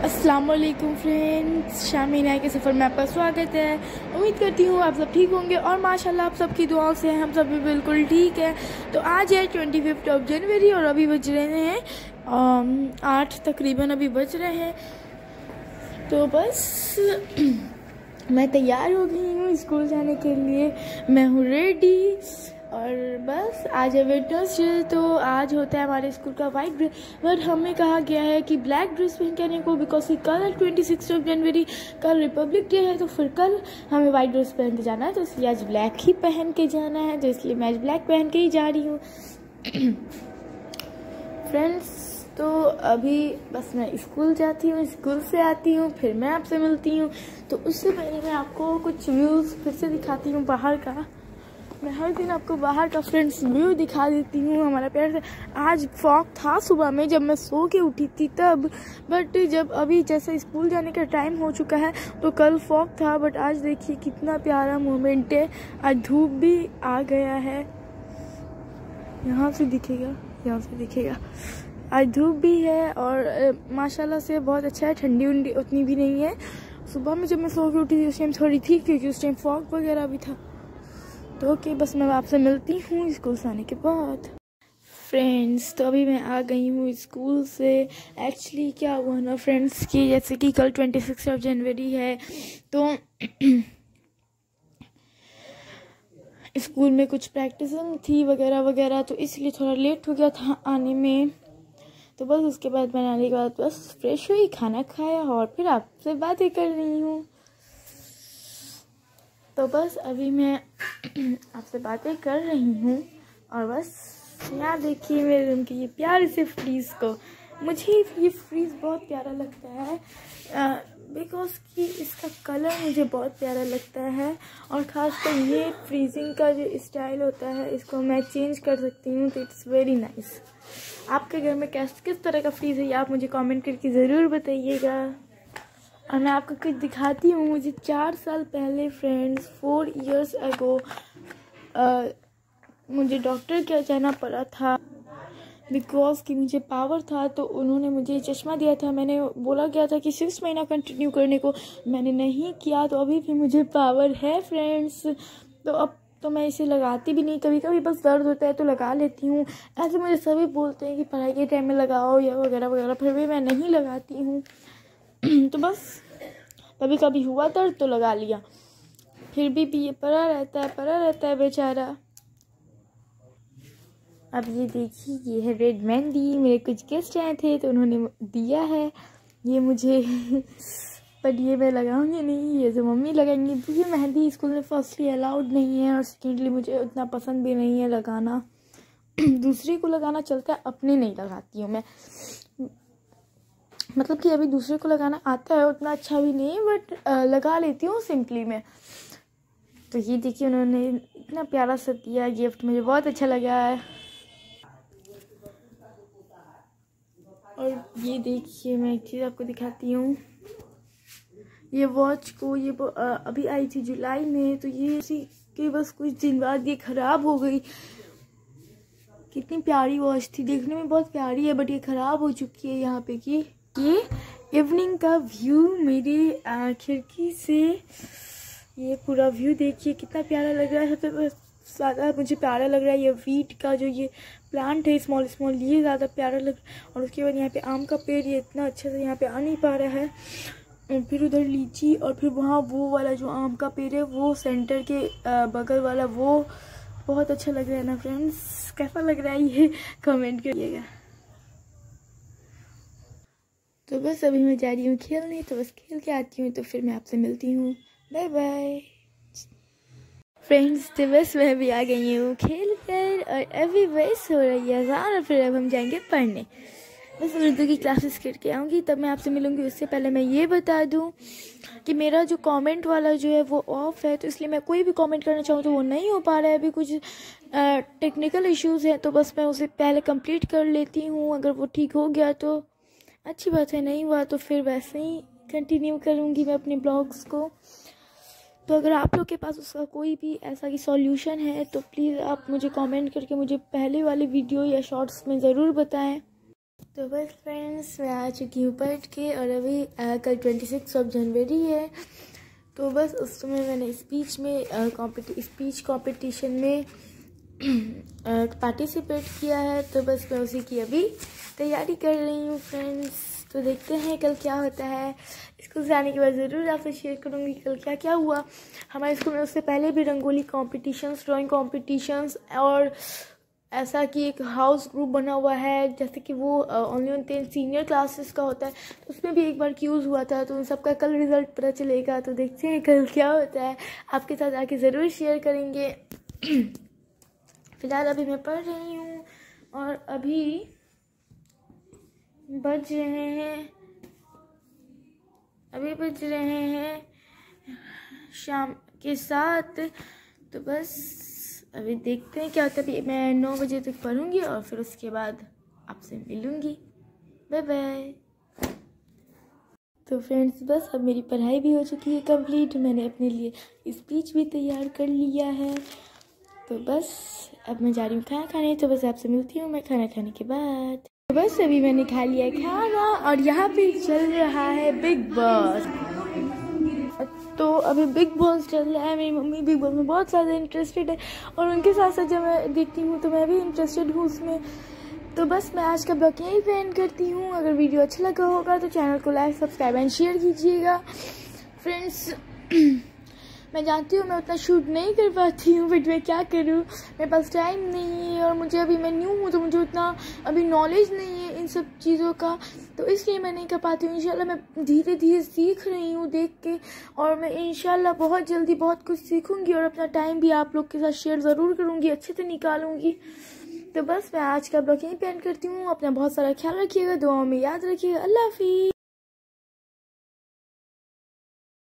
अस्सलाम वालेकुम फ्रेंड्स, शामी नया के सफ़र में आपका स्वागत है। उम्मीद करती हूँ आप सब ठीक होंगे और माशाल्लाह आप सबकी दुआओं से हम सब भी बिल्कुल ठीक है। तो आज है 25 जनवरी और अभी बज रहे हैं 8 तकरीबन अभी बज रहे हैं। तो बस मैं तैयार हो गई हूँ स्कूल जाने के लिए, मैं हूँ रेडी। और बस आज है वेडनेसडे, तो आज होता है हमारे स्कूल का वाइट ड्रेस, बट हमें कहा गया है कि ब्लैक ड्रेस पहन के आने को, बिकॉज कल है 26 जनवरी, कल रिपब्लिक डे है। तो फिर कल हमें वाइट ड्रेस पहन के जाना है, तो इसलिए आज ब्लैक ही पहन के जाना है, तो इसलिए मैं आज ब्लैक पहन के ही जा रही हूँ। फ्रेंड्स, तो अभी बस मैं स्कूल जाती हूँ, स्कूल से आती हूँ, फिर मैं आपसे मिलती हूँ। तो उससे पहले मैं आपको कुछ व्यूज़ फिर से दिखाती हूँ बाहर का। मैं हर दिन आपको बाहर का फ्रेंड्स व्यू दिखा देती हूँ हमारा प्यार से। आज फॉग था सुबह में जब मैं सो के उठी थी तब, बट जब अभी जैसे स्कूल जाने का टाइम हो चुका है तो कल फॉग था, बट आज देखिए कितना प्यारा मोमेंट है। आज धूप भी आ गया है, यहाँ से दिखेगा, यहाँ से दिखेगा। आज धूप भी है और माशाल्लाह से बहुत अच्छा है, ठंडी उंडी उतनी भी नहीं है। सुबह में जब मैं सो के उठी थी उस टाइम थोड़ी थी, क्योंकि उस टाइम फॉग वगैरह भी था। तो ओके, बस मैं आपसे मिलती हूँ स्कूल से आने के बाद। फ्रेंड्स, तो अभी मैं आ गई हूँ स्कूल से। एक्चुअली क्या हुआ ना फ्रेंड्स कि जैसे कि कल 26 जनवरी है, तो स्कूल में कुछ प्रैक्टिसिंग थी वगैरह वगैरह, तो इसलिए थोड़ा लेट हो गया था आने में। तो बस उसके बाद मैं आने के बाद बस फ्रेश हुई, खाना खाया और फिर आपसे बातें कर रही हूँ। तो बस अभी मैं आपसे बातें कर रही हूँ और बस यहाँ देखिए मेरे रूम के ये प्यारे से फ्रीज़ को। मुझे ये फ्रीज़ बहुत प्यारा लगता है बिकॉज कि इसका कलर मुझे बहुत प्यारा लगता है, और ख़ासकर ये फ्रीजिंग का जो स्टाइल होता है इसको मैं चेंज कर सकती हूँ, तो इट्स वेरी नाइस। आपके घर में किस तरह का फ्रीज़ है ये आप मुझे कमेंट करके ज़रूर बताइएगा। और मैं आपको कुछ दिखाती हूँ। मुझे 4 साल पहले फ्रेंड्स 4 years ago मुझे डॉक्टर के जाना पड़ा था, बिकॉज कि मुझे पावर था। तो उन्होंने मुझे चश्मा दिया था, मैंने बोला गया था कि 6 महीना कंटिन्यू करने को, मैंने नहीं किया, तो अभी भी मुझे पावर है फ्रेंड्स। तो अब तो मैं इसे लगाती भी नहीं, कभी कभी बस दर्द होता है तो लगा लेती हूँ। ऐसे मुझे सभी बोलते हैं कि पढ़ाई के टाइम में लगाओ या वगैरह वगैरह, फिर भी मैं नहीं लगाती हूँ। तो बस कभी कभी हुआ दर्द तो लगा लिया, फिर भी ये पड़ा रहता है बेचारा। अब ये देखिए, ये है रेड मेहंदी। मेरे कुछ गेस्ट आए थे तो उन्होंने दिया है ये मुझे पर ये मैं लगाऊंगी नहीं, ये जो मम्मी लगाएंगी। तो ये मेहंदी स्कूल में फर्स्टली अलाउड नहीं है और सेकेंडली मुझे उतना पसंद भी नहीं है लगाना। दूसरे को लगाना चलता है, अपने नहीं लगाती हूँ मैं। मतलब कि अभी दूसरे को लगाना आता है, उतना अच्छा भी नहीं, बट लगा लेती हूँ सिंपली में। तो ये देखिए उन्होंने इतना प्यारा सा दिया गिफ्ट, मुझे बहुत अच्छा लगा है। और ये देखिए मैं एक चीज़ आपको दिखाती हूँ, ये वॉच को ये अभी आई थी जुलाई में, तो ये इसी के बस कुछ दिन बाद ये ख़राब हो गई। कितनी प्यारी वॉच थी, देखने में बहुत प्यारी है, बट ये ख़राब हो चुकी है। यहाँ पे कि ये इवनिंग का व्यू मेरी खिड़की से, ये पूरा व्यू देखिए कितना प्यारा लग रहा है। सबसे ज़्यादा मुझे प्यारा लग रहा है ये वीट का जो ये प्लांट है स्मॉल स्मॉल, ये ज़्यादा प्यारा लग रहा है। और उसके बाद यहाँ पे आम का पेड़, ये इतना अच्छा से यहाँ पे आ नहीं पा रहा है। और फिर उधर लीची, और फिर वहाँ वो वाला जो आम का पेड़ है वो सेंटर के बगल वाला, वो बहुत अच्छा लग रहा है ना फ्रेंड्स। कैसा लग रहा है ये कमेंट करिएगा। तो बस अभी मैं जा रही हूँ खेलने, तो बस खेल के आती हूँ, तो फिर मैं आपसे मिलती हूँ। Bye bye friends. तो बस मैं भी आ गई हूँ खेल कर, और अभी बस हो रही है अज़ान, और फिर अब हम जाएंगे पढ़ने। बस उर्दू की क्लासेस करके आऊँगी, तब मैं आपसे मिलूँगी। उससे पहले मैं ये बता दूँ कि मेरा जो कमेंट वाला जो है वो ऑफ है, तो इसलिए मैं कोई भी कमेंट करना चाहूँ तो वो नहीं हो पा रहा है। अभी कुछ टेक्निकल इश्यूज़ हैं, तो बस मैं उसे पहले कंप्लीट कर लेती हूँ। अगर वो ठीक हो गया तो अच्छी बात है, नहीं हुआ तो फिर वैसे ही कंटिन्यू करूँगी मैं अपने ब्लॉग्स को। तो अगर आप लोग के पास उसका कोई भी ऐसा कि सॉल्यूशन है तो प्लीज़ आप मुझे कमेंट करके मुझे पहले वाले वीडियो या शॉर्ट्स में ज़रूर बताएं। तो बस फ्रेंड्स मैं आ चुकी हूँ पढ़ के, और अभी कल 26 जनवरी है। तो बस उस समय मैंने स्पीच कंपटीशन में पार्टिसिपेट किया है। तो बस मैं उसी की अभी तैयारी कर रही हूँ फ्रेंड्स। तो देखते हैं कल क्या होता है। स्कूल से आने के बाद ज़रूर आपसे शेयर करूँगी कल क्या क्या हुआ हमारे स्कूल में। उससे पहले भी रंगोली कॉम्पिटिशन्स, ड्राइंग कॉम्पिटिशन्स, और ऐसा कि एक हाउस ग्रुप बना हुआ है, जैसे कि वो ओनली ऑन 10 सीनियर क्लासेस का होता है। तो उसमें भी एक बार क्यूज़ हुआ था, तो उन सबका कल रिजल्ट पता चलेगा। तो देखते हैं कल क्या होता है, आपके साथ आके ज़रूर शेयर करेंगे। फिलहाल अभी मैं पढ़ रही हूँ, और अभी बज रहे हैं शाम के 7। तो बस अभी देखते हैं क्या होता है। मैं 9 बजे तक पढ़ूंगी, और फिर उसके बाद आपसे मिलूंगी। Bye bye. तो फ्रेंड्स बस अब मेरी पढ़ाई भी हो चुकी है कंप्लीट। मैंने अपने लिए स्पीच भी तैयार कर लिया है। तो बस अब मैं जा रही हूँ खाना खाने। तो बस आपसे मिलती हूँ मैं खाना खाने के बाद। तो बस अभी मैंने खा लिया खाना, और यहाँ पे चल रहा है बिग बॉस। तो अभी बिग बॉस चल रहा है। मेरी मम्मी बिग बॉस में बहुत ज़्यादा इंटरेस्टेड है, और उनके साथ साथ जब मैं देखती हूँ तो मैं भी इंटरेस्टेड हूँ उसमें। तो बस मैं आज का ब्लॉग यहीं पे एंड करती हूँ। अगर वीडियो अच्छा लगा होगा तो चैनल को लाइक, सब्सक्राइब एंड शेयर कीजिएगा फ्रेंड्स। मैं जानती हूँ मैं उतना शूट नहीं कर पाती हूँ, बट मैं क्या करूँ, मेरे पास टाइम नहीं है, और मुझे अभी मैं न्यू हूँ तो मुझे उतना अभी नॉलेज नहीं है इन सब चीज़ों का। तो इसलिए मैं नहीं कर पाती हूँ। इंशाल्लाह मैं धीरे धीरे सीख रही हूँ देख के, और मैं इंशाल्लाह बहुत जल्दी बहुत कुछ सीखूँगी, और अपना टाइम भी आप लोग के साथ शेयर ज़रूर करूँगी, अच्छे से निकालूँगी। तो बस मैं आज का ब्लॉग यहीं पे एंड करती हूँ। अपना बहुत सारा ख्याल रखिएगा, दुआओं में याद रखिएगा। अल्लाह हाफिज़।